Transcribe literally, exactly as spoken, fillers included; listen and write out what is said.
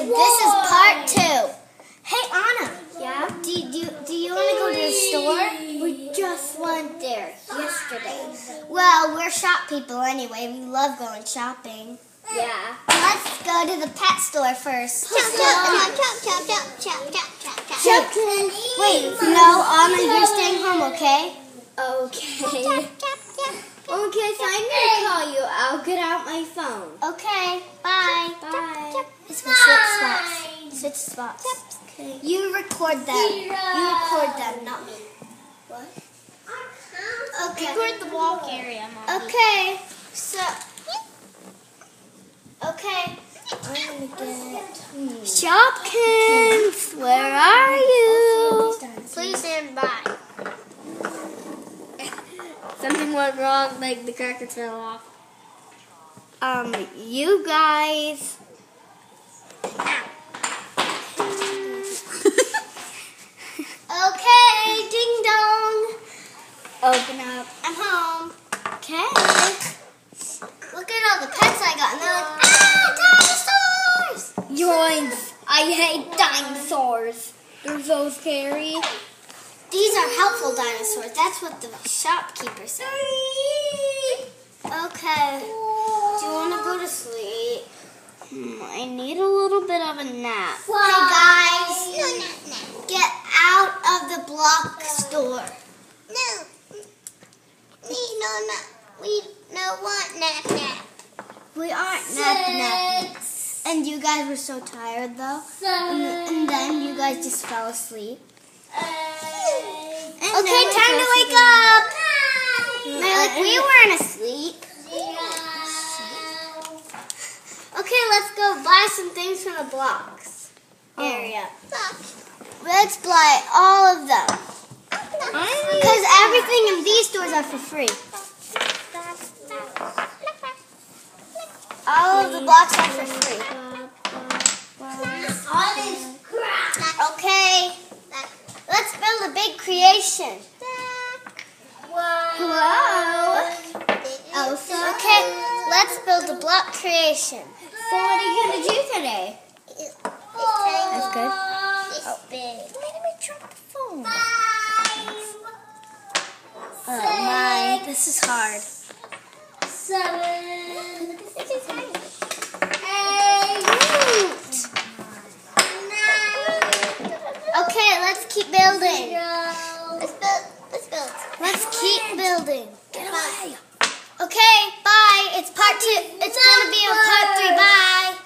Okay, this is part two. Hey, Anna. Yeah? Do, do, do you want to go to the store? We just went there yesterday. Well, we're shop people anyway. We love going shopping. Yeah. Let's go to the pet store first. Chop, chop, chop, chop, chop, chop, chop, chop, chop. Hey, wait, no, Anna, you're staying home, okay? Okay. Okay, so I'm going to call you. I'll get out my phone. Okay, bye. Bye. It's my switch spots. Switch spots. Okay. You record them. You record them, not me. What? Okay. Record the walk area, Mommy. Okay, so... Okay. I'm gonna get... Shopkins, where are you? Please stand by. Something went wrong, like the crackers fell off. Um, you guys... Okay, ding dong. Open up. I'm home. Okay. Look at all the pets I got. And they're like, ah, dinosaurs! Yoins. I hate dinosaurs. They're so scary. These are helpful dinosaurs. That's what the shopkeeper said. Okay. Do you want to go to sleep? Hmm, I need a little bit of a nap. Hey guys, get out of the block store. No. We no no. We no want nap nap. We aren't napping napping. And you guys were so tired though. And, and then you guys just fell asleep. And Okay, time to wake up. They're like, we weren't asleep. Okay, let's go buy some things from the blocks area. Let's buy all of them. Because everything in these stores are for free. All of the blocks are for free. All this crap. Okay, let's build a big creation. Whoa. Also, Okay, let's build a block creation. So what are you going to do today? It's That's good. It's big. Let me drop the phone. Oh my, this is hard. Seven. Eight. Okay, let's keep building. Let's build. Let's build. Let's keep building. Get away. Okay, bye. It's part two. It's gonna be a part three. Bye.